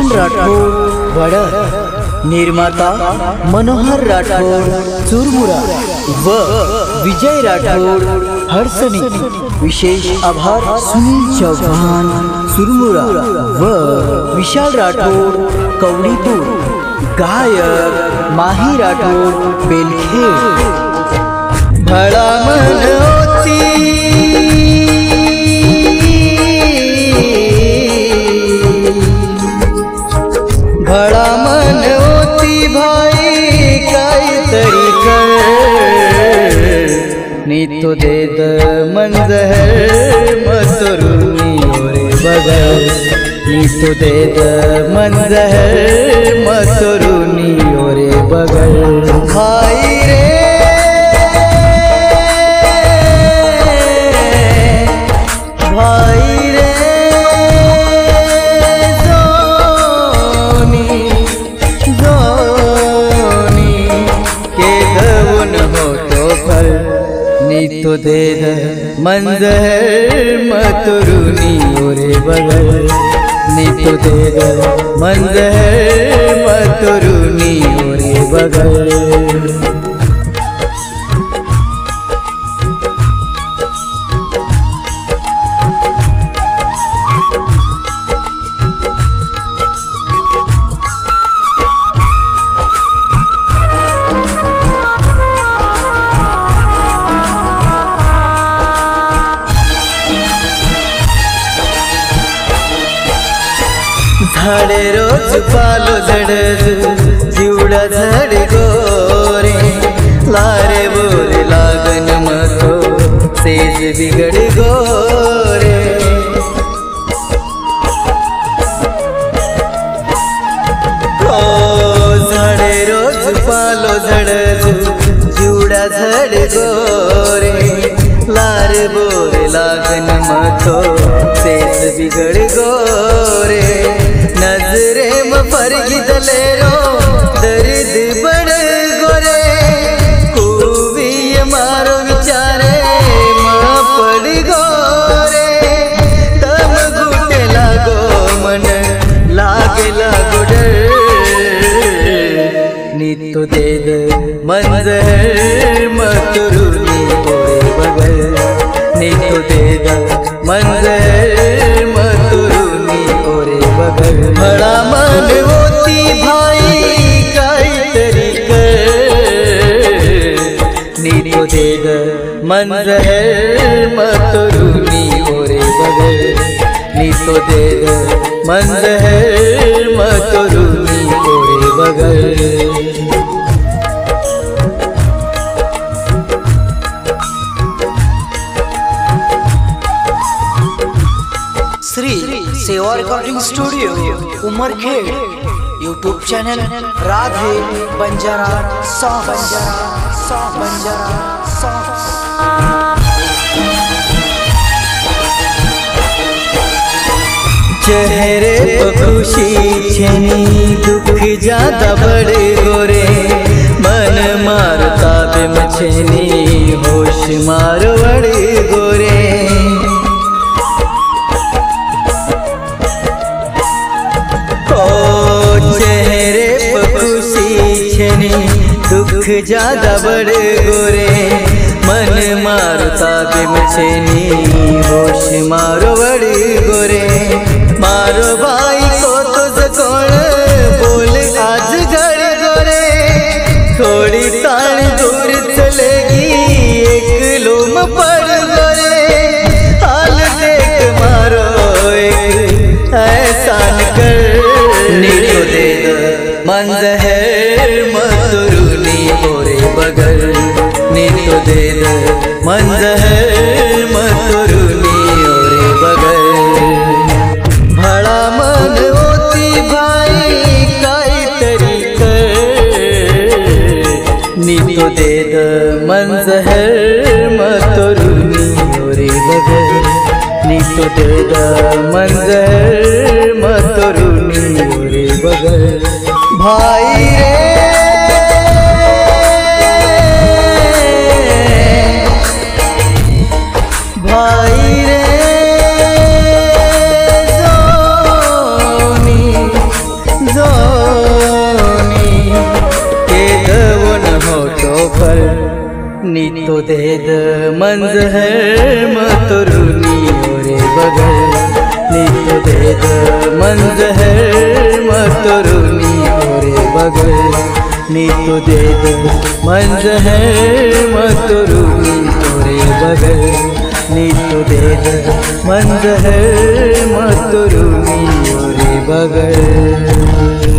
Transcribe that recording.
भूषण राठौर वडर, निर्माता मनोहर राठौर चुरमुरा व विजय राठौर हरसनी। विशेष आभार सुनील चौहान चुरमुरा व विशाल राठौर कवड़ीपुर। गायक माही राठौर बेलखेड़। भड़ा मन होती भड़ा मन होती भाई काई तरीका नी तो दे द मंजर मतरुनी ओरे बगल नी तो दे द मंजर मतरुनी ओरे बगल। भाई रे भाई रे नी तो दे द मंजर मतरुनी ओरे बगल नी तो दे द मंजर मतरुनी ओरे बगल। झाडे रोज पालो झड जीवडा झड गोरे लारे बोरे लागन मतो सेज बिगड़ गोरे। झाडे रोज पालो झड जीवडा झड गोरे लारे बोरे लागन मतो सेज बिगड़ गोरे। नजरे में फरगी दले रो दर्द बड़ गोरे खूबी मारो विचारे मां पड़ गोरे। तब घुटे लागो मन लागे लागो डर नी तो दे द मंजर मतरुनी ओरे बगल नी तो दे द मंजर मतरुनी ओरे बगल। भड़ा मन होती भाई काई तरीका नी तो दे द मंजर मतरुनी ओरे बगल नी तो दे द मंजर मतरुनी ओरे बगल। Shri Seva recording studio Umarkhed. YouTube channel Radhe Banjara songs. चेहरे पे खुशी छनी दुख ज्यादा बड़े गोरे मन मारता बेमचनी होश मार बड़े गोरे। चेहरे पे खुशी छनी दुख ज्यादा बड़े गोरे मन मारता बेमचनी होश मारो बड़े गोरे। मारो भाई को तो जकोण बोल आज घड़ गोरे थोड़ी तान दूर चलेगी एक लूम पड़ गोरे। हाल देख मारो एक एहसान कर नी तो दे द मंजर मतरुनी ओरे बगल नी तो दे द मंजर मतरुनी ओरे बगल। भड़ा मन होती भाई काई तरीका नी तो दे द मंजर मतरुनी ओरे बगल नी तो दे द मंजर मतरुनी ओरे बगल। भाई रे भाई रे जोनी के दवन होठों पर नीतो देद मंजहर मतरुनी ओरे बगल नीतो देद मंजहर मतरुनी ओरे बगल नीतो देद मंजहर मतरुनी ओरे बगल नीतो देद मंजहर मतरुनी ओरे बगल।